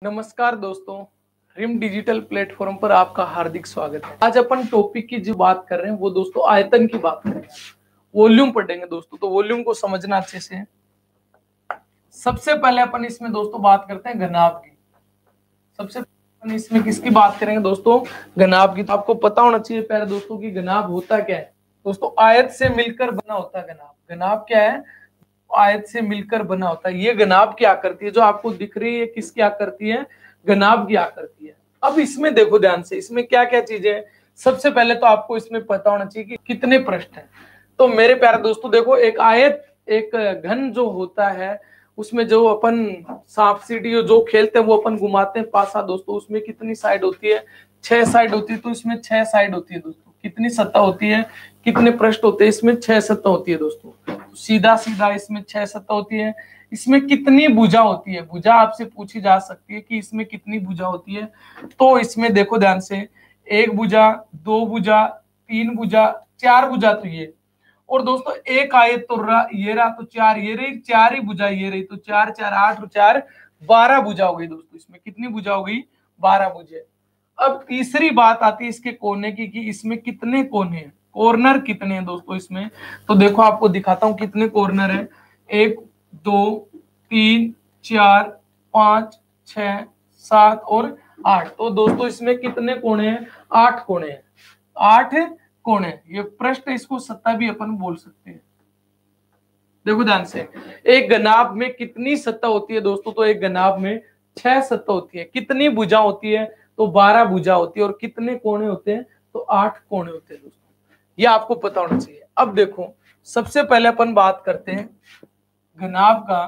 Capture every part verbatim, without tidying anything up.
नमस्कार दोस्तों, rim digital platform पर आपका हार्दिक स्वागत है। आज अपन टॉपिक की जो बात कर रहे हैं वो दोस्तों आयतन की बात करेंगे, वॉल्यूम पढ़ेंगे दोस्तों। तो वॉल्यूम को समझना अच्छे से। सबसे पहले अपन इसमें दोस्तों बात करते हैं घनाभ की। सबसे पहले इसमें किसकी बात करेंगे दोस्तों? घनाभ की। तो आपको पता होना चाहिए पहले दोस्तों की घनाभ होता क्या है। दोस्तों आयत से मिलकर बना होता है घनाभ। घनाभ क्या है? आयत से मिलकर बना होता है। ये घनाभ क्या करती है जो आपको दिख रही है, किस क्या करती है? घनाभ क्या करती है। अब इसमें देखो ध्यान से, इसमें क्या क्या चीजें हैं। सबसे पहले तो आपको इसमें पता होना चाहिए कि कितने पृष्ठ हैं। तो मेरे प्यारे दोस्तों देखो, एक आयत, एक घन जो होता है उसमें जो अपन सांप सीढ़ी जो खेलते हैं वो अपन घुमाते हैं पासा दोस्तों, उसमें कितनी साइड होती है? छह साइड होती है। तो इसमें छह साइड होती है दोस्तों। कितनी सतह होती है? कितने पृष्ठ होते हैं? इसमें छह सतह होती है दोस्तों। सीधा सीधा इसमें छह सतह होती है। इसमें कितनी भुजा होती है? भुजा आपसे पूछी जा सकती है कि इसमें कितनी भुजा होती है। तो इसमें देखो ध्यान से, एक भुजा, दो भुजा, तीन भुजा, चार भुजा तो ये। और दोस्तों एक आयत तो रहा, ये रहा, तो चार ये रही, चार ही भुजा ये रही। तो चार चार आठ और चार बारह भुजा हो गई दोस्तों। इसमें कितनी भुजा हो गई? बारह भुजे। अब तीसरी बात आती है इसके कोने की कि इसमें कितने कोने हैं, कॉर्नर कितने हैं दोस्तों इसमें। तो देखो आपको दिखाता हूं कितने कॉर्नर हैं। एक, दो, तीन, चार, पांच, छह, सात और आठ। तो दोस्तों इसमें कितने कोने हैं? आठ कोने हैं। आठ कोने। ये पृष्ठ, इसको सतह भी अपन बोल सकते हैं। देखो ध्यान से, एक घनाभ में कितनी सतह होती है दोस्तों? तो एक घनाभ में छह सतह होती है। कितनी भुजा होती है? तो बारह भुजा होती है। और कितने कोने होते हैं? तो आठ कोने होते हैं दोस्तों। ये आपको पता होना चाहिए। अब देखो, सबसे पहले अपन बात करते हैं घनाभ का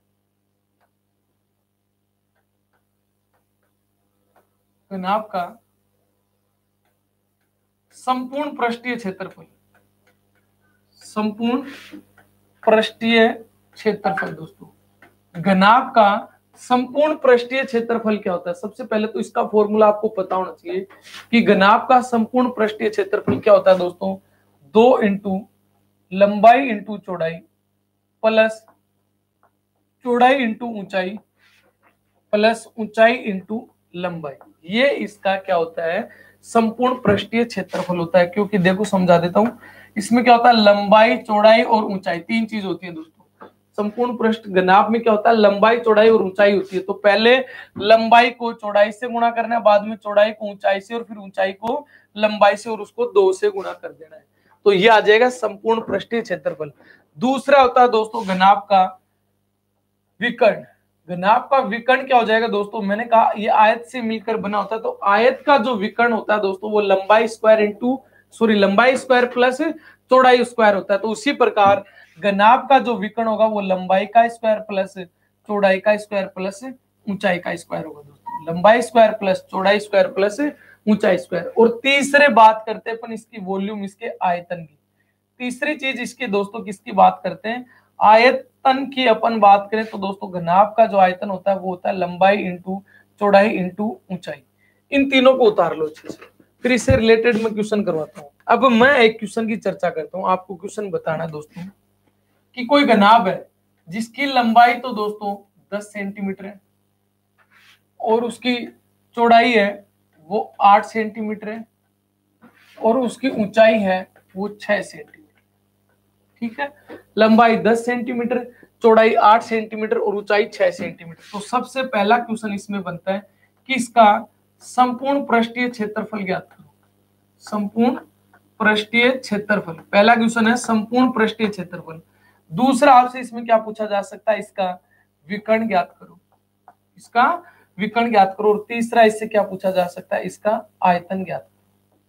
घनाभ का संपूर्ण पृष्ठीय क्षेत्रफल। संपूर्ण पृष्ठीय क्षेत्रफल दोस्तों, घनाभ का संपूर्ण पृष्ठीय क्षेत्रफल क्या होता है? सबसे पहले तो इसका फॉर्मूला आपको पता होना चाहिए कि घनाभ का संपूर्ण पृष्ठीय क्षेत्रफल क्या होता है दोस्तों? दो इंटू लंबाई इंटू चौड़ाई प्लस चौड़ाई इंटू ऊंचाई प्लस ऊंचाई इंटू लंबाई। ये इसका क्या होता है? संपूर्ण पृष्ठीय क्षेत्रफल होता है। क्योंकि देखो समझा देता हूं, इसमें क्या होता है? लंबाई, चौड़ाई और ऊंचाई, तीन चीज होती है दोस्तों। संपूर्ण पृष्ठ घनाभ में क्या होता है? लंबाई, चौड़ाई और ऊंचाई होती है। तो पहले लंबाई को चौड़ाई से गुणा करना है, बाद में चौड़ाई को ऊंचाई से, और फिर ऊंचाई को लंबाई से, और उसको दो से गुणा कर देना है। तो ये आ जाएगा संपूर्ण पृष्ठीय क्षेत्रफल। दूसरा होता है दोस्तों घनाभ का विकर्ण। घनाभ का विकर्ण क्या हो जाएगा दोस्तों? मैंने कहा ये आयत से मिलकर बना होता है। तो आयत का जो विकर्ण होता है दोस्तों वो लंबाई स्क्वायर इंटू सॉरी लंबाई स्क्वायर प्लस चौड़ाई स्क्वायर होता है। तो उसी प्रकार घनाभ का जो विकर्ण होगा वो लंबाई का स्क्वायर प्लस चौड़ाई का स्क्वायर प्लस ऊंचाई का स्क्वायर होगा दोस्तों। लंबाई स्क्वायर प्लस चौड़ाई स्क्वायर प्लस ऊंचाई स्क्वायर। और तीसरे बात करते हैं अपन इसकी वॉल्यूम, इसके आयतन की। तीसरी चीज इसकी दोस्तों किसकी बात करते हैं? आयतन की अपन बात करें तो दोस्तों घनाभ का जो आयतन होता है वो होता है लंबाई इंटू चौड़ाई इंटू ऊंचाई। इन तीनों को उतार लो अच्छे से, फिर इससे रिलेटेड मैं क्वेश्चन करवाता हूँ। अब मैं एक क्वेश्चन की चर्चा करता हूँ। आपको क्वेश्चन बताना है दोस्तों कि कोई घनाभ है जिसकी लंबाई तो दोस्तों दस सेंटीमीटर है और उसकी चौड़ाई है वो आठ सेंटीमीटर है और उसकी ऊंचाई है वो छह सेंटीमीटर। ठीक है, लंबाई दस सेंटीमीटर, चौड़ाई आठ सेंटीमीटर और ऊंचाई छह सेंटीमीटर। तो सबसे पहला क्वेश्चन इसमें बनता है कि इसका संपूर्ण पृष्ठीय क्षेत्रफल ज्ञात करो। संपूर्ण पृष्ठीय क्षेत्रफल पहला क्वेश्चन है, संपूर्ण पृष्ठीय क्षेत्रफल। दूसरा आपसे इसमें क्या पूछा जा सकता है? इसका विकर्ण ज्ञात करो। इसका विकर्ण ज्ञात करो। और तीसरा इससे क्या पूछा जा सकता है? इसका आयतन ज्ञात करो।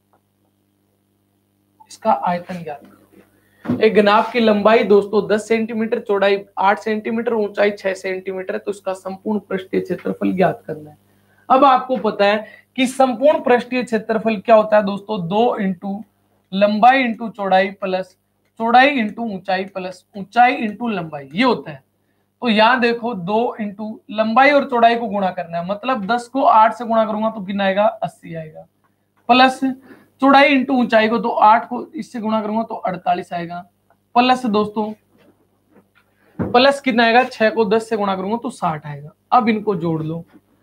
इसका आयतन ज्ञात करो। एक घनाभ की लंबाई दोस्तों दस सेंटीमीटर, चौड़ाई आठ सेंटीमीटर, ऊंचाई छह सेंटीमीटर है। तो इसका संपूर्ण पृष्ठीय क्षेत्रफल ज्ञात करना है। अब आपको पता है कि संपूर्ण पृष्ठीय क्षेत्रफल क्या होता है दोस्तों? दो इंटू लंबाई इंटू चौड़ाई प्लस चौड़ाई इंटू ऊंचाई प्लस ऊंचाई इंटू लंबाई, ये होता है। तो यहां देखो दो इंटू लंबाई और चौड़ाई को गुणा करना है, मतलब दस को आठ से गुणा करूंगा तो कितना आएगा? अस्सी आएगा। प्लस चौड़ाई इंटू ऊंचाई को, तो आठ को इससे गुणा करूंगा तो अड़तालीस आएगा। प्लस दोस्तों प्लस कितना आएगा? छह को दस से गुणा करूंगा तो साठ आएगा। अब इनको जोड़ लो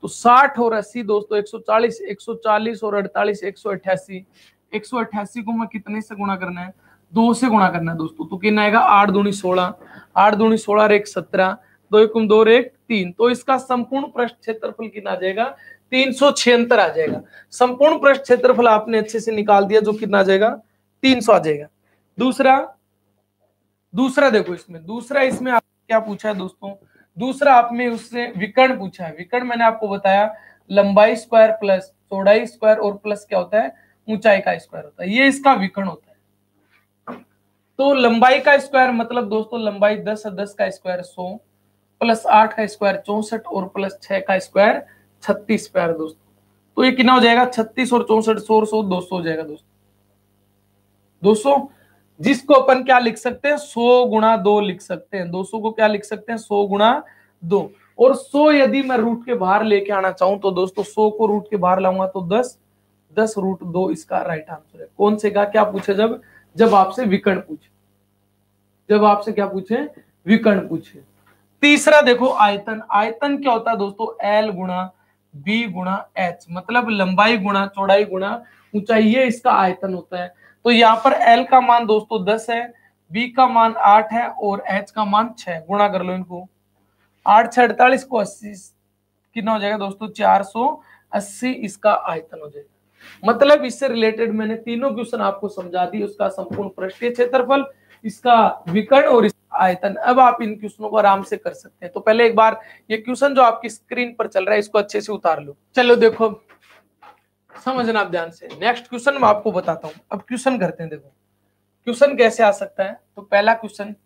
तो साठ और अस्सी दोस्तों एक सौ चालीस, एक सौ चालीस और अड़तालीस एक सौ अट्ठासी। एक सौ अट्ठासी को मैं कितने से गुणा करना है, दो से गुणा करना है दोस्तों। तो कितना आएगा, आठ दूनी सोलह, आठ दूनी सोलह और एक सत्रह, दो एकम दो और एक तीन। तो इसका संपूर्ण पृष्ठ क्षेत्रफल कितना आ जाएगा, तीन सौ छिहत्तर आ जाएगा। संपूर्ण पृष्ठ क्षेत्रफल आपने अच्छे से निकाल दिया, जो कितना आ जाएगा, तीन सौ आ जाएगा। दूसरा दूसरा देखो इसमें, दूसरा इसमें आप क्या पूछा है दोस्तों, दूसरा आपने उससे विकर्ण पूछा है। विकर्ण मैंने आपको बताया लंबाई स्क्वायर प्लस चौड़ाई स्क्वायर और प्लस क्या होता है, ऊंचाई का स्क्वायर होता है। ये इसका विकर्ण होता है। तो लंबाई का स्क्वायर मतलब दोस्तों लंबाई दस दस का स्क्वायर सौ, प्लस आठ का स्क्वायर चौसठ और प्लस छह का स्क्वायर छत्तीस स्क्वायर दोस्तों। तो ये कितना हो जाएगा, छत्तीस और चौसठ सौ सौ दो सौ हो जाएगा दोस्तों, दो सौ, जिसको अपन क्या लिख सकते हैं, सौ गुणा दो लिख सकते हैं। दो सौ को क्या लिख सकते हैं, सौ गुणा दो। और सौ यदि मैं रूट के बाहर लेके आना चाहूं तो दोस्तों सौ को रूट के बाहर लाऊंगा तो दस, दस रूट दो इसका राइट आंसर है। कौन से का क्या पूछे, जब जब आपसे विकर्ण पूछे, जब आपसे क्या पूछे, विकर्ण पूछे। तीसरा देखो आयतन। आयतन क्या होता है दोस्तों, एल गुणा बी गुणा एच, मतलब लंबाई गुणा चौड़ाई गुणा ऊंचाई, ये इसका आयतन होता है। तो यहाँ पर एल का मान दोस्तों दस है, बी का मान आठ है और एच का मान छह। गुणा कर लो इनको, आठ छह अड़तालीस को अस्सी, कितना हो जाएगा दोस्तों, चार सौ अस्सी इसका आयतन हो जाएगा। मतलब इससे रिलेटेड मैंने तीनों क्वेश्चन आपको समझा दी, उसका संपूर्ण पृष्ठीय क्षेत्रफल, इसका विकर्ण और इसका आयतन। अब आप इन क्वेश्चनों को आराम से कर सकते हैं। तो पहले एक बार ये क्वेश्चन जो आपकी स्क्रीन पर चल रहा है इसको अच्छे से उतार लो। चलो देखो, समझना आप ध्यान से। नेक्स्ट क्वेश्चन मैं आपको बताता हूं। अब क्वेश्चन करते हैं। देखो क्वेश्चन कैसे आ सकता है। तो पहला क्वेश्चन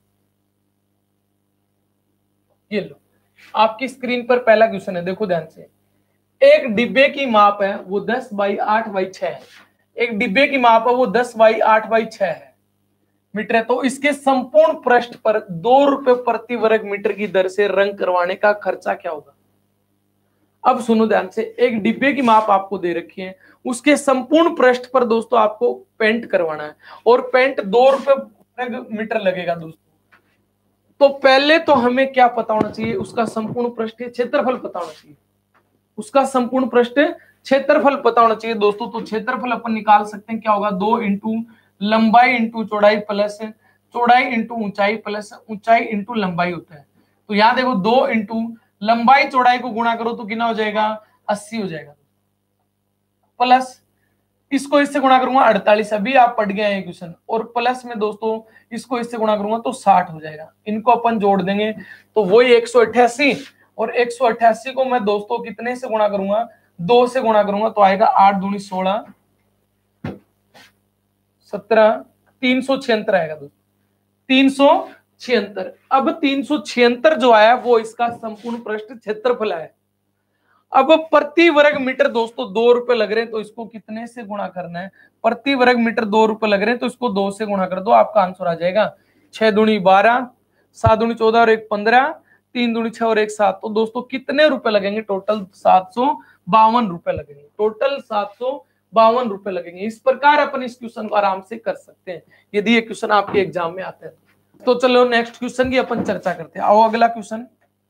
ये लो, आपकी स्क्रीन पर पहला क्वेश्चन है, देखो ध्यान से। एक डिब्बे की माप है वो दस बाई आठ बाई छह है। एक डिब्बे की माप है वो दस बाई आठ बाई छह है मीटर है। तो इसके संपूर्ण पृष्ठ पर दो रुपए प्रति वर्ग मीटर की दर से रंग करवाने का खर्चा क्या होगा। अब सुनो ध्यान से, एक डिब्बे की माप आपको दे रखी है, उसके संपूर्ण पृष्ठ पर दोस्तों आपको पेंट करवाना है और पेंट दो रुपए वर्ग मीटर लगेगा दोस्तों। तो पहले तो हमें क्या पता होना चाहिए, उसका संपूर्ण पृष्ठीय क्षेत्रफल पता होना चाहिए। उसका संपूर्ण पृष्ठीय क्षेत्रफल पता होना चाहिए दोस्तों। तो क्षेत्रफल अपन निकाल सकते हैं, क्या होगा, दो इंटू लंबाई इंटू चौड़ाई प्लस चौड़ाई इंटू ऊंचाई प्लस ऊंचाई इंटू लंबाई होता है। तो यहाँ देखो दो इंटू लंबाई चौड़ाई को गुणा करो तो कितना हो जाएगा, अस्सी हो जाएगा, प्लस इसको इससे गुणा करूंगा अड़तालीस, अभी आप पढ़ गए हैं क्वेश्चन, और प्लस में दोस्तों इसको इससे गुणा करूंगा तो साठ हो जाएगा। इनको अपन जोड़ देंगे तो वही एक सौ अट्ठासी, और एक सौ अट्ठासी को मैं दोस्तों कितने से गुणा करूंगा, दो से गुणा करूंगा तो आएगा आठ दूनी सोलह, सत्रह, तीन सौ छिहत्तर आएगा दोस्तों, तीन सौ छिहत्तर। अब तीन सौ छिहत्तर जो आया वो इसका संपूर्ण पृष्ठ क्षेत्रफल है। अब प्रति वर्ग मीटर दोस्तों दो रुपए लग रहे हैं, तो इसको कितने से गुणा करना है, प्रति वर्ग मीटर दो रुपए लग रहे हैं तो इसको दो से गुणा कर दो, आपका आंसर आ जाएगा छह दूनी बारह, सात दूनी चौदह और एक पंद्रह, तीन दूनी छह और एक सात। तो दोस्तों कितने रुपए लगेंगे, टोटल सात सौ बावन रुपए लगेंगे, टोटल सात सौ बावन रुपए लगेंगे। इस प्रकार अपन इस क्वेश्चन को आराम से कर सकते हैं यदि ये क्वेश्चन आपके एग्जाम में आते हैं। तो चलो नेक्स्ट क्वेश्चन की अपन चर्चा करते हैं। आओ अगला क्वेश्चन,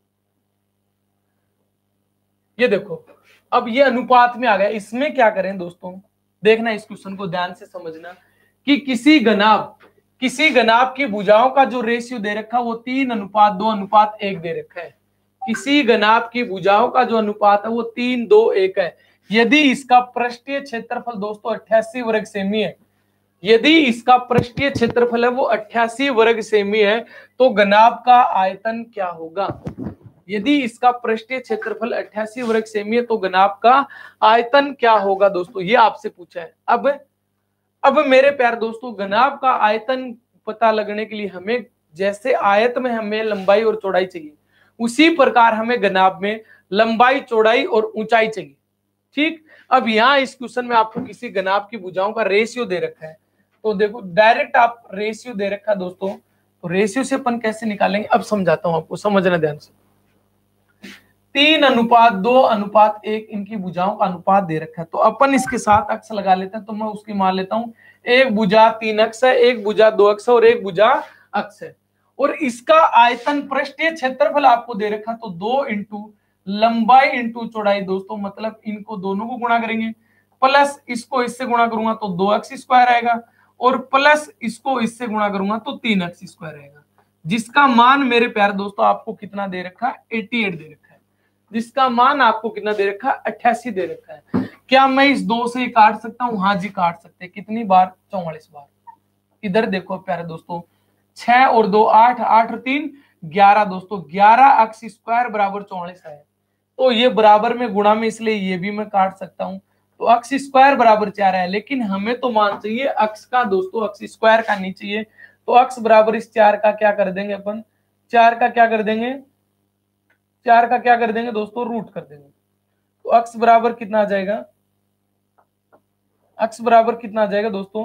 ये देखो, अब ये अनुपात में आ गया। इसमें क्या करें दोस्तों, देखना इस क्वेश्चन को ध्यान से समझना कि किसी घनाभ किसी घनाभ की भुजाओं का जो रेशियो दे रखा है वो तीन अनुपात दो अनुपात एक दे रखा है। किसी घनाभ की भुजाओं का जो अनुपात है वो तीन दो एक है। यदि इसका पृष्ठीय क्षेत्रफल दोस्तों अट्ठासी वर्ग सेमी है, यदि इसका पृष्ठीय क्षेत्रफल है वो अट्ठासी वर्ग सेमी है, तो घनाभ का आयतन क्या होगा। यदि इसका पृष्ठीय क्षेत्रफल अट्ठासी वर्ग सेमी है तो घनाभ का आयतन क्या होगा दोस्तों, ये आपसे पूछा है। अब अब मेरे प्यार दोस्तों, घनाभ का आयतन पता लगने के लिए हमें जैसे आयत में हमें लंबाई और चौड़ाई चाहिए, उसी प्रकार हमें घनाभ में लंबाई चौड़ाई और ऊंचाई चाहिए। ठीक, अब यहाँ इस क्वेश्चन में आपको किसी घनाभ की भुजाओं का रेशियो दे रखा है, तो देखो डायरेक्ट आप रेशियो दे रखा है दोस्तों, तो रेशियो से अपन कैसे निकालेंगे, अब समझाता हूं आपको, समझना ध्यान से। तीन अनुपात दो अनुपात एक इनकी भुजाओं का अनुपात दे रखा है, तो अपन इसके साथ अक्ष लगा लेते हैं। तो मैं उसकी मान लेता हूं, एक भुजा तीन अक्ष है, एक भुजा दो अक्ष है और एक भुजा अक्ष है। और इसका आयतन पृष्ठीय क्षेत्रफल आपको दे रखा, तो दो इंटू लंबाई इंटू चौड़ाई दोस्तों, मतलब इनको दोनों को गुणा करेंगे, प्लस इसको इससे गुणा करूंगा तो दो एक्स स्क्वायर आएगा, और प्लस इसको इससे गुणा करूंगा तो तीन एक्स स्क्वायर आएगा, जिसका मान मेरे प्यारे दोस्तों आपको कितना दे रखा है, अठासी दे रखा है, जिसका मान आपको कितना दे रखा है, अट्ठासी दे रखा है। क्या मैं इस दो से काट सकता हूं? हाँ जी काट सकते हैं। कितनी बार? चौवालीस बार। इधर देखो प्यारे दोस्तों, छह और दो आठ, आठ और तीन ग्यारह दोस्तों, ग्यारह एक्स स्क्वायर बराबर चौवालीस है। तो ये बराबर में गुणा में, इसलिए ये भी मैं काट सकता हूं। तो एक्स स्क्वायर बराबर चार है, लेकिन हमें तो मान चाहिए एक्स का दोस्तों, एक्स स्क्वायर का नहीं चाहिए। तो एक्स बराबर इस चार का क्या कर देंगे अपन, चार का क्या कर देंगे, चार का क्या कर देंगे दोस्तों, रूट कर देंगे। तो एक्स बराबर कितना आ जाएगा, एक्स बराबर कितना आ जाएगा दोस्तों,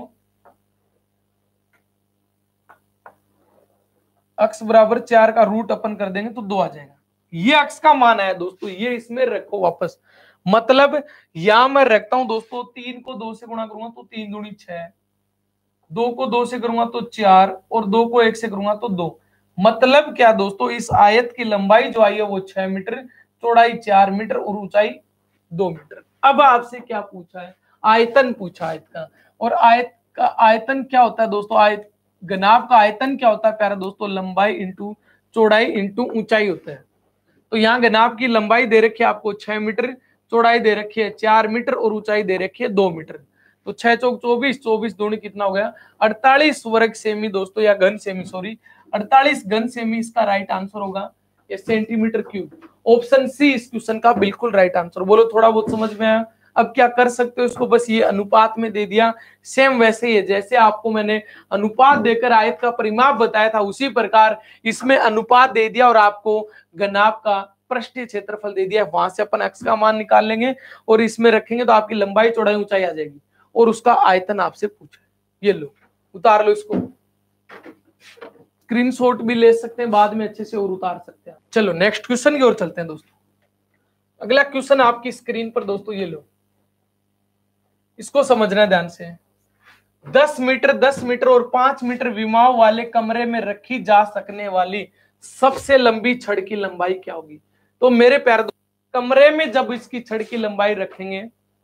एक्स बराबर चार का रूट अपन कर देंगे तो दो आ जाएगा। ये एक्स का मान है दोस्तों, ये इसमें रखो वापस। मतलब यहां मैं रखता हूं दोस्तों, तीन को दो से गुणा करूंगा तो तीन दूनी छह, दो को दो से करूंगा तो चार, और दो को एक से करूंगा तो दो। मतलब क्या दोस्तों, इस आयत की लंबाई जो आई है वो छह मीटर, चौड़ाई चार मीटर और ऊंचाई दो मीटर। अब आपसे क्या पूछा है, आयतन पूछा आयत का। और आयत का आयतन क्या होता है दोस्तों, आयत घनाभ का आयतन क्या होता है प्यारे दोस्तों, लंबाई इंटू चौड़ाई इंटू ऊंचाई होता है। तो यहाँ घनाभ की लंबाई दे रखी है आपको छह मीटर, चौड़ाई दे रखी है चार मीटर और ऊंचाई दे रखी है दो मीटर। तो छह चौक चौबीस, चौबीस दूनी कितना हो गया, अड़तालीस वर्ग सेमी दोस्तों, या घन सेमी सॉरी, अड़तालीस घन सेमी इसका राइट आंसर होगा, या सेंटीमीटर क्यूब। ऑप्शन सी इस क्वेश्चन का बिल्कुल राइट आंसर। बोलो थोड़ा बहुत समझ में आया? अब क्या कर सकते हो, इसको बस ये अनुपात में दे दिया, सेम वैसे ही है जैसे आपको मैंने अनुपात देकर आयत का परिमाप बताया था, उसी प्रकार इसमें अनुपात दे दिया और आपको घनाभ का पृष्ठीय क्षेत्रफल दे दिया। वहां से अपन एक्स का मान निकाल लेंगे और इसमें रखेंगे तो आपकी लंबाई चौड़ाई ऊंचाई आ जाएगी, और उसका आयतन आपसे पूछा है। ये लो उतार लो इसको, स्क्रीनशॉट भी ले सकते हैं बाद में अच्छे से और उतार सकते हैं। चलो नेक्स्ट क्वेश्चन की ओर चलते हैं दोस्तों। अगला क्वेश्चन आपकी स्क्रीन पर दोस्तों, ये लो, इसको समझना ध्यान से। दस मीटर, दस मीटर और पांच मीटर विमाओं वाले कमरे में रखी जा सकने वाली सबसे लंबी छड़ की लंबाई क्या होगी? तो मेरे प्यारे दोस्तों, कमरे में जब इसकी छड़ की लंबाई रखेंगे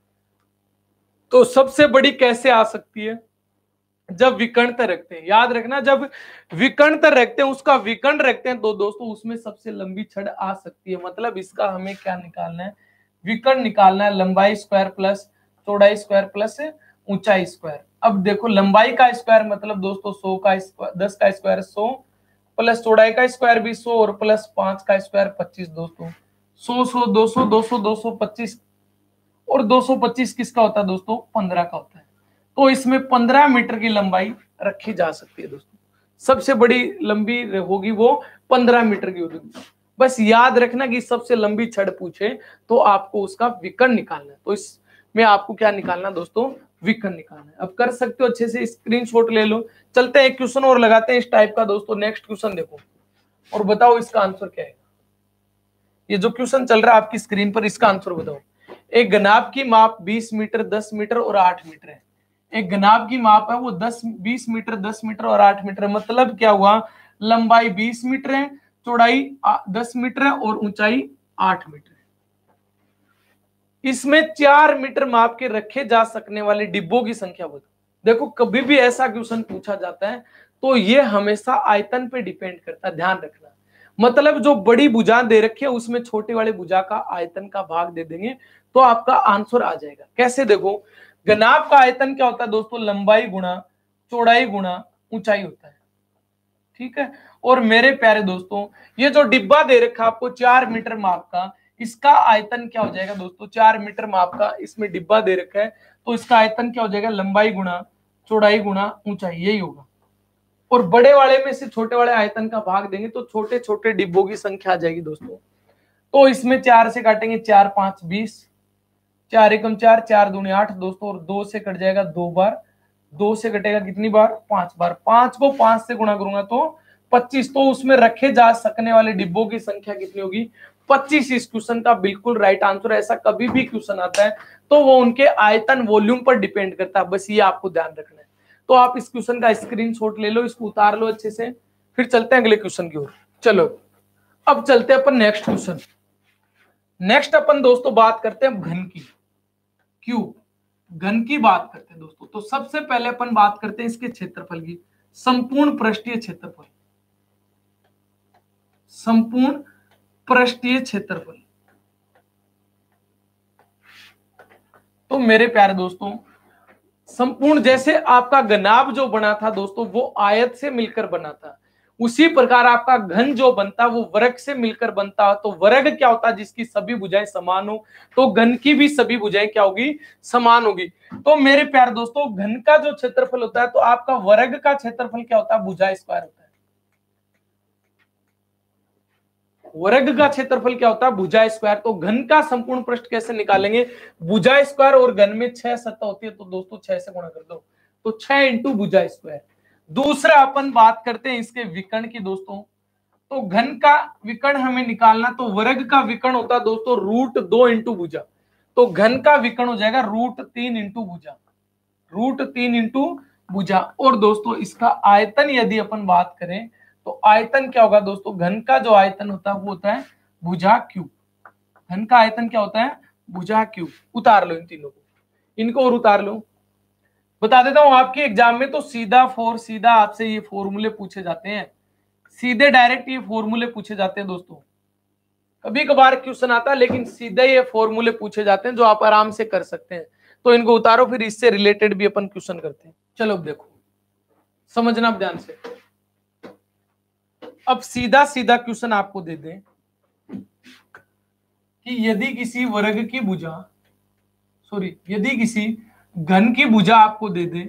तो सबसे बड़ी कैसे आ सकती है, जब विकर्ण रखते हैं। याद रखना, जब विकर्ण रखते हैं, उसका विकर्ण रखते हैं तो दोस्तों उसमें सबसे लंबी छड़ आ सकती है। मतलब इसका हमें क्या निकालना है, विकर्ण निकालना है, लंबाई स्क्वायर प्लस चौड़ाई स्क्वायर प्लस ऊंचाई स्क्वायर। अब देखो लंबाई का स्क्वायर मतलब दोस्तों सौ का स्क्वायर, दस का स्क्वायर सौ, प्लस चौड़ाई का स्क्वायर भी सौ, और प्लस पांच का स्क्वायर पच्चीस दोस्तों। सौ सौ दो सौ दो सौ दो सौ पच्चीस, और दो सौ पच्चीस किसका होता है दोस्तों, पंद्रह का होता है। तो इसमें पंद्रह मीटर की लंबाई रखी जा सकती है दोस्तों। सबसे बड़ी लंबी होगी वो पंद्रह मीटर की होगी। बस याद रखना कि सबसे लंबी छड़ पूछे तो आपको उसका विकर्ण निकालना है। तो इसमें आपको क्या निकालना दोस्तों, विकर्ण निकालना है। अब कर सकते हो, अच्छे से स्क्रीनशॉट ले लो। चलते हैं एक क्वेश्चन और लगाते हैं इस टाइप का दोस्तों। नेक्स्ट क्वेश्चन देखो और बताओ इसका आंसर क्या है। ये जो क्वेश्चन चल रहा है आपकी स्क्रीन पर, इसका आंसर बताओ। एक घनाभ की माप बीस मीटर, दस मीटर और आठ मीटर है। एक घनाभ की माप है वो दस, बीस मीटर, दस मीटर और आठ मीटर। मतलब क्या हुआ, लंबाई बीस मीटर है, चौड़ाई दस मीटर है और ऊंचाई आठ मीटर है। इसमें चार मीटर माप के रखे जा सकने वाले डिब्बों की संख्या बताओ। देखो कभी भी ऐसा क्वेश्चन पूछा जाता है तो ये हमेशा आयतन पे डिपेंड करता है, ध्यान रखना। मतलब जो बड़ी भुजा दे रखी है उसमें छोटे वाले भुजा का आयतन का भाग दे देंगे तो आपका आंसर आ जाएगा। कैसे देखो, घनाभ का आयतन क्या होता है दोस्तों, लंबाई गुणा चौड़ाई गुणा ऊंचाई होता है, ठीक है। और मेरे प्यारे दोस्तों, ये जो डिब्बा दे रखा आपको चार मीटर माप का, इसका आयतन क्या हो जाएगा दोस्तों, चार मीटर माप का इसमें डिब्बा दे रखा है तो इसका आयतन क्या हो जाएगा, लंबाई गुणा चौड़ाई गुणा ऊंचाई, यही होगा। और बड़े वाले में से छोटे वाले आयतन का भाग देंगे तो छोटे छोटे डिब्बों की संख्या आ जाएगी दोस्तों। तो इसमें चार से काटेंगे, चार पांच बीस, चार एकम चार, चार दूनी आठ दोस्तों, और दो से कट जाएगा दो बार, दो से कटेगा कितनी बार, पांच बार। पांच को पांच से गुणा करूंगा तो पच्चीस। तो उसमें रखे जा सकने वाले डिब्बों की संख्या कितनी होगी, पच्चीस। इस क्वेश्चन का बिल्कुल राइट आंसर। ऐसा कभी भी क्वेश्चन आता है तो वो उनके आयतन वॉल्यूम पर डिपेंड करता है, बस ये आपको ध्यान रखना है। तो आप इस क्वेश्चन का स्क्रीनशॉट ले लो, इसको उतार लो अच्छे से, फिर चलते हैं अगले क्वेश्चन की ओर। चलो अब चलते हैं अपन नेक्स्ट क्वेश्चन। नेक्स्ट अपन दोस्तों बात करते हैं घन की, क्यूब, घन की बात करते हैं दोस्तों। तो सबसे पहले अपन बात करते हैं इसके क्षेत्रफल की, संपूर्ण पृष्ठीय क्षेत्रफल, संपूर्ण पृष्ठीय क्षेत्रफल। तो मेरे प्यारे दोस्तों, संपूर्ण, जैसे आपका घनाभ जो बना था दोस्तों वो आयत से मिलकर बना था, उसी प्रकार आपका घन जो बनता वो वर्ग से मिलकर बनता। तो वर्ग क्या होता है, जिसकी सभी भुजाएं समान हो, तो घन की भी सभी भुजाएं क्या होगी, समान होगी। तो मेरे प्यारे दोस्तों, घन का जो क्षेत्रफल होता है, तो आपका वर्ग का क्षेत्रफल क्या होता है, भुजा स्क्वायर होता है। वर्ग का क्षेत्रफल क्या होता है, भुजा स्क्वायर। तो घन का संपूर्ण पृष्ठ कैसे निकालेंगे, भुजा स्क्वायर, और घन में छह सत्ता होती है, तो दोस्तों छह से गुणा कर दो, तो छह इंटू भुजा स्क्वायर। दूसरा अपन बात करते हैं इसके विकर्ण की दोस्तों। तो घन का विकर्ण हमें निकालना, तो वर्ग का विकर्ण होता है दोस्तों रूट दो इंटू भुजा, तो घन का विकर्ण हो जाएगा रूट तीन इंटू भुजा, रूट तीन इंटू भुजा। और दोस्तों इसका आयतन यदि अपन बात करें, तो आयतन क्या होगा दोस्तों, घन का जो आयतन होता है वो होता है भुजा क्यूब। घन का आयतन क्या होता है, भुजा क्यूब। उतार लो इन तीनों को, इनको और उतार लो। बता देता हूं, आपके एग्जाम में तो सीधा फोर सीधा आपसे ये फॉर्मूले पूछे जाते हैं, सीधे डायरेक्ट ये फॉर्मूले पूछे जाते हैं दोस्तों। कभी कभार क्वेश्चन आता है, लेकिन सीधे ये फॉर्मूले पूछे जाते हैं जो आप आराम से कर सकते हैं। तो इनको उतारो, फिर इससे रिलेटेड भी अपन क्वेश्चन करते हैं। चलो अब देखो, समझना ध्यान से। अब सीधा सीधा क्वेश्चन आपको दे दें कि यदि किसी वर्ग की भुजा, सॉरी यदि किसी घन की भुजा आपको दे दे,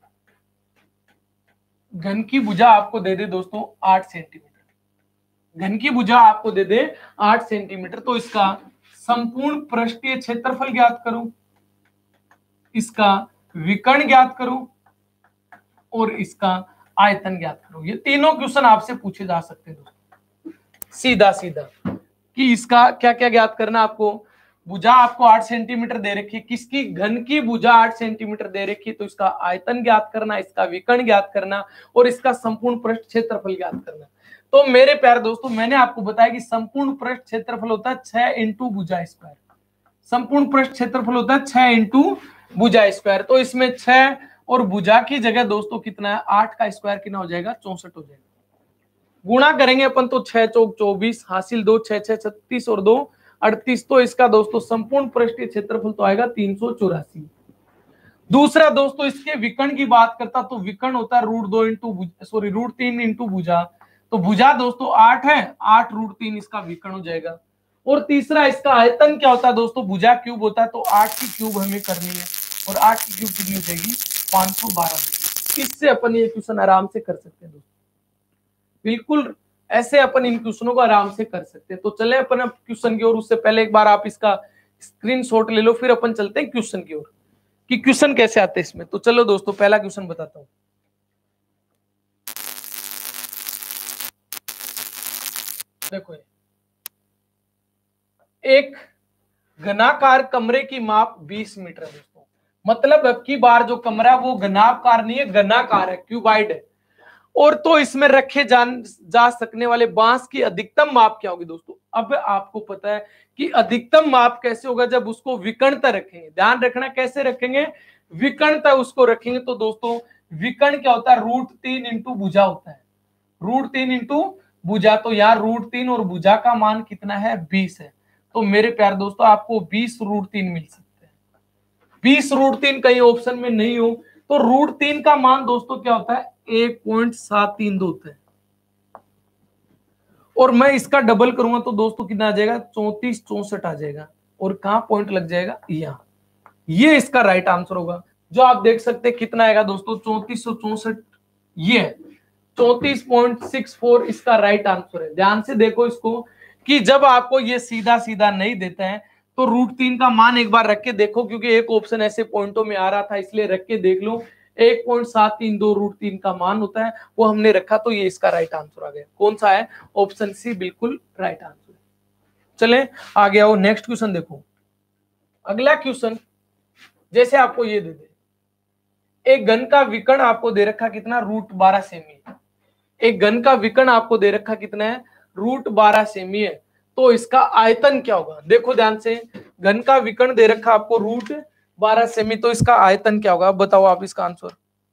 घन की भुजा आपको दे दे दोस्तों आठ सेंटीमीटर, घन की भुजा आपको दे दे आठ सेंटीमीटर, तो इसका संपूर्ण पृष्ठीय क्षेत्रफल ज्ञात करो, इसका विकर्ण ज्ञात करो, और इसका आयतन ज्ञात करो। ये तीनों क्वेश्चन आपसे पूछे जा सकते हैं दोस्तों, सीधा सीधा, कि इसका क्या क्या ज्ञात करना आपको। भुजा आपको आठ सेंटीमीटर दे रखी है, किसकी, घन की भुजा आठ सेंटीमीटर दे रखी है, तो इसका आयतन ज्ञात करना, इसका विकर्ण ज्ञात करना, और इसका संपूर्ण पृष्ठ क्षेत्रफल ज्ञात करना। तो मेरे प्यारे दोस्तों, मैंने आपको बताया कि संपूर्ण पृष्ठ क्षेत्रफल होता है छह इंटू भुजा स्क्वायर, संपूर्ण पृष्ठ क्षेत्रफल होता है छह इंटू भुजा स्क्वायर। तो इसमें छह और भुजा की जगह दोस्तों कितना है, आठ का स्क्वायर कितना हो जाएगा, चौसठ हो जाएगा। गुणा करेंगे अपन तो छह चौक चौबीस, हासिल दो, छह छह छत्तीस और दो अड़तीस। तो इसका दोस्तों संपूर्ण पृष्ठीय क्षेत्रफल तो आएगा तीन सौ चौरासी। दूसरा दोस्तों इसके विकर्ण की बात करता, तो विकर्ण होता है रूट दो इंटू सॉरी रूट तीन इंटू भुजा। तो भुजा दोस्तों आठ है, आठ रूट तीन इसका विकर्ण हो जाएगा। और तीसरा इसका आयतन क्या होता है दोस्तों, भुजा क्यूब होता है, तो आठ की क्यूब हमें करनी है, और आठ की क्यूब कितनी हो जाएगी, पांच सौ बारह। इससे अपन ये क्वेश्चन आराम से कर सकते हैं दोस्तों, बिल्कुल ऐसे अपन इन क्वेश्चनों को आराम से कर सकते हैं। तो चले अपन अब क्वेश्चन की ओर, उससे पहले एक बार आप इसका स्क्रीनशॉट ले लो, फिर अपन चलते हैं क्वेश्चन की ओर कि क्वेश्चन कैसे आते हैं इसमें। तो चलो दोस्तों, पहला क्वेश्चन बताता हूं। देखो, एक घनाकार कमरे की माप बीस मीटर है दोस्तों, मतलब अब की बार जो कमरा वो घनाकार नहीं है, घनाकार है, क्यूबाइड है। और तो इसमें रखे जान जा सकने वाले बांस की अधिकतम माप क्या होगी दोस्तों। अब आपको पता है कि अधिकतम माप कैसे होगा, जब उसको विकर्णता रखेंगे। ध्यान रखना कैसे रखेंगे, विकर्णता उसको रखेंगे। तो दोस्तों विकर्ण क्या होता है, रूट तीन इंटू भुजा होता है, रूट तीन इंटू भुजा। तो यहाँ रूट तीन और भुजा का मान कितना है, बीस है। तो मेरे प्यारे दोस्तों आपको बीस रूट तीन मिल सकते हैं, बीस रूट तीन कहीं ऑप्शन में नहीं हो। तो रूट तीन का मान दोस्तों क्या होता है, एक पॉइंट सात तीन दो होता है, और मैं इसका डबल करूंगा तो दोस्तों कितना आ जाएगा, चौतीस चौसठ आ जाएगा। और कहां पॉइंट लग जाएगा, यहाँ, ये इसका राइट आंसर होगा। जो आप देख सकते हैं कितना आएगा दोस्तों, चौतीस सौ चौसठ, ये चौतीस पॉइंट सिक्स फोर इसका राइट आंसर है। ध्यान से देखो इसको, कि जब आपको ये सीधा सीधा नहीं देता है तो रूट तीन का मान एक बार रख के देखो, क्योंकि एक ऑप्शन ऐसे पॉइंटों में आ रहा था, इसलिए रख के देख लो। एक पॉइंट सात तीन दो रूट तीन का मान होता है, वो हमने रखा, तो ये इसका राइट आंसर आ गया। कौन सा है, ऑप्शन सी बिल्कुल राइट आंसर। चले आगे आओ, नेक्स्ट क्वेश्चन देखो। अगला क्वेश्चन, जैसे आपको ये दे दे, एक घन का विकर्ण आपको दे रखा कितना, रूट बारह सेमी। एक घन का विकर्ण आपको दे रखा कितना है, रूट बारह सेमी है। तो इसका आयतन क्या होगा? देखो ध्यान से, घन का विकर्ण दे रखा आपको रूट बारह सेमी, तो इसका आयतन क्या होगा? बताओ आप इसका आंसर।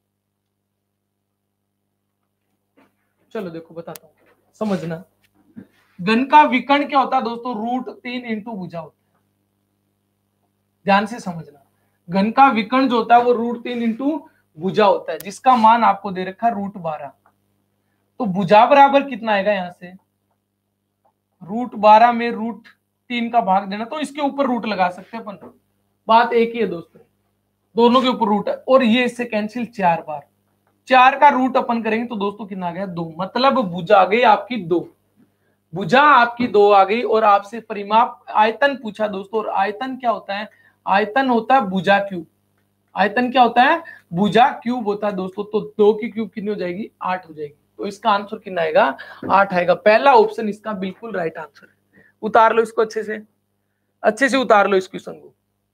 चलो देखो बताता हूं, समझना। घन का विकर्ण क्या होता है दोस्तों? रूट तीन इंटू भुजा होता है। ध्यान से समझना, घन का विकर्ण जो होता है वो रूट तीन इंटू भुजा होता है, जिसका मान आपको दे रखा है रूट बारह। तो भुजा बराबर कितना आएगा? यहां से रूट बारह में रूट तीन का भाग देना, तो इसके ऊपर रूट लगा सकते हैं अपन। बात एक ही है दोस्तों, दोनों के ऊपर रूट है, और ये इससे कैंसिल चार बार। चार का रूट अपन करेंगे तो दोस्तों कितना आ गया? दो। मतलब भुजा आ गई आपकी दो, भुजा आपकी दो आ गई। और आपसे परिमाप आयतन पूछा दोस्तों, और आयतन क्या होता है? आयतन होता है भुजा क्यूब। आयतन क्या होता है? भुजा क्यूब होता है दोस्तों। तो दो की क्यूब कितनी हो जाएगी? आठ हो जाएगी। तो इसका आंसर कितना आएगा? आठ आएगा। पहला ऑप्शन इसका बिल्कुल राइट आंसर है। उतार लो इसको अच्छे से, अच्छे से उतार लो इस क्वेश्चन को।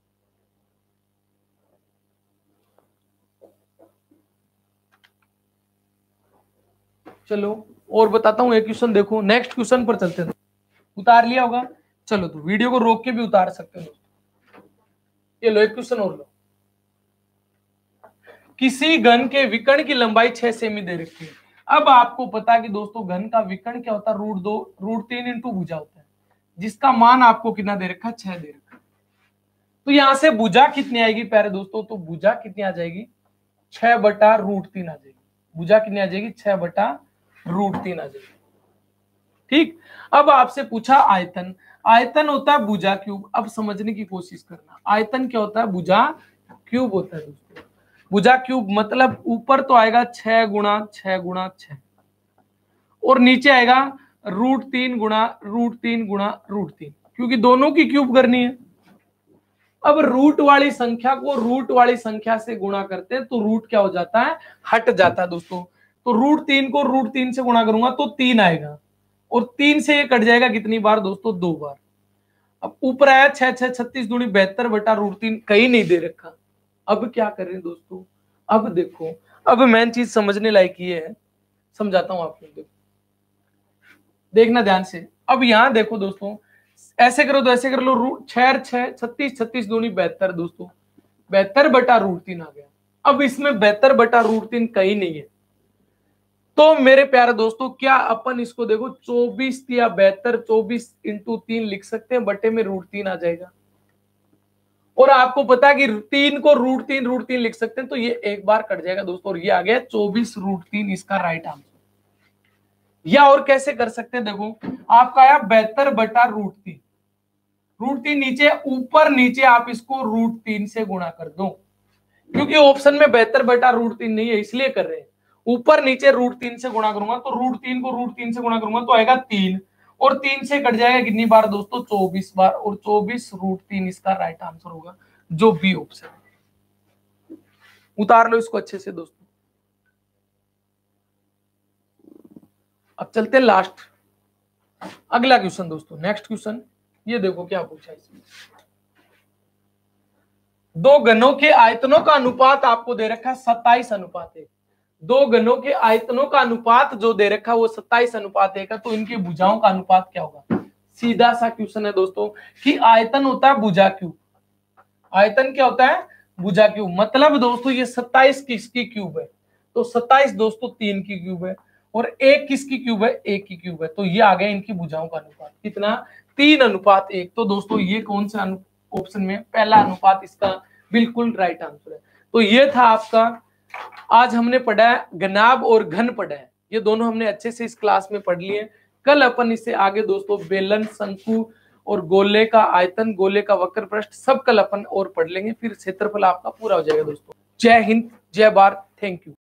चलो और बताता हूं एक क्वेश्चन, देखो नेक्स्ट क्वेश्चन पर चलते हैं। उतार लिया होगा? चलो तो वीडियो को रोक के भी उतार सकते हो दोस्तों। ये लो एक क्वेश्चन और लो। किसी घन के विकर्ण की लंबाई छह सेमी दे रखी है। अब आपको पता है कि दोस्तों घन का विकर्ण क्या होता है? रूट दो रूट तीन इंटू भुजा होता है, जिसका मान आपको कितना दे रखा है? छह दे रखा है। तो यहां से भुजा कितनी आएगी प्यारे दोस्तों? तो भुजा कितनी आ जाएगी? छह बटा रूट तीन आ जाएगी। भुजा कितनी आ जाएगी? छह बटा रूट तीन आ जाएगी। ठीक। अब आपसे पूछा आयतन। आयतन होता है भुजा क्यूब। अब समझने की कोशिश करना, आयतन क्या होता है? भुजा क्यूब होता है दोस्तों। भुजा क्यूब मतलब ऊपर तो आएगा छह गुणा छह गुणा छह, और नीचे आएगा रूट तीन गुणा रूट तीन गुणा रूट तीन, क्योंकि दोनों की क्यूब करनी है। अब रूट वाली संख्या को रूट वाली संख्या से गुणा करते हैं तो रूट क्या हो जाता है? हट जाता है दोस्तों। तो रूट तीन को रूट तीन से गुणा करूंगा तो तीन आएगा, और तीन से ये कट जाएगा कितनी बार दोस्तों? दो बार। अब ऊपर आया छह छह छत्तीस दूनी बहत्तर बटा रूट तीन, कहीं नहीं दे रखा। अब क्या कर रहे हैं दोस्तों? अब देखो, अब मेन चीज समझने लायक ये है, समझाता हूं आपको। देखो देखना ध्यान से। अब यहां देखो दोस्तों, ऐसे करो तो ऐसे कर लो, रूट छह छह छत्तीस छत्तीस दूनी बहत्तर दोस्तों, बहत्तर बटा रूट तीन आ गया। अब इसमें बहत्तर बटा रूट तीन कहीं नहीं है, तो मेरे प्यारे दोस्तों क्या अपन इसको देखो चौबीस या बहत्तर चौबीस इंटू तीन लिख सकते हैं, बटे में रूट तीन आ जाएगा। और आपको पता है कि तीन को रूट तीन रूट तीन लिख सकते हैं, तो ये एक बार कट जाएगा दोस्तों, और ये आ गया चौबीस रूट तीन, इसका राइट आंसर। या और कैसे कर सकते हैं? देखो आपका आया बहत्तर बटा रूट तीन, रूट तीन नीचे, ऊपर नीचे आप इसको रूट तीन से गुणा कर दो, क्योंकि ऑप्शन में बेहतर बटा रूट तीन नहीं है इसलिए कर रहे हैं। ऊपर नीचे रूट तीन से गुणा करूंगा तो रूट तीन को रूट तीन से गुणा करूंगा तो आएगा तीन, और तीन से कट जाएगा कितनी बार दोस्तों? चौबीस बार, और चौबीस रूट तीन इसका राइट आंसर होगा, जो बी ऑप्शन है। उतार लो इसको अच्छे से दोस्तों। अब चलते हैं लास्ट, अगला क्वेश्चन दोस्तों, नेक्स्ट क्वेश्चन। ये देखो क्या पूछा इसमें। दो घनों के आयतनों का अनुपात आपको दे रखा है सत्ताईस अनुपात एक। दो घनों के आयतनों का अनुपात जो दे रखा है वो सत्ताईस अनुपात एक है, तो इनकी भुजाओं का अनुपात क्या होगा? सीधा सा क्वेश्चन है दोस्तों कि आयतन होता है भुजा क्यूब। आयतन क्या होता है? भुजा क्यूब। मतलब दोस्तों ये सत्ताईस किसकी क्यूब है? तो सत्ताईस दोस्तों तीन की क्यूब है, और एक किसकी क्यूब है? एक की क्यूब है। तो ये आ गया इनकी भुजाओं का अनुपात कितना? तीन अनुपात एक। तो दोस्तों ये कौन सा ऑप्शन में? पहला अनुपात इसका बिल्कुल राइट आंसर है। तो ये था आपका, आज हमने पढ़ा है घनाभ और घन पढ़ा है, ये दोनों हमने अच्छे से इस क्लास में पढ़ लिए। कल अपन इससे आगे दोस्तों बेलन, शंकु और गोले का आयतन, गोले का वक्र पृष्ठ सब कल अपन और पढ़ लेंगे, फिर क्षेत्रफल आपका पूरा हो जाएगा दोस्तों। जय हिंद, जय भारत, थैंक यू।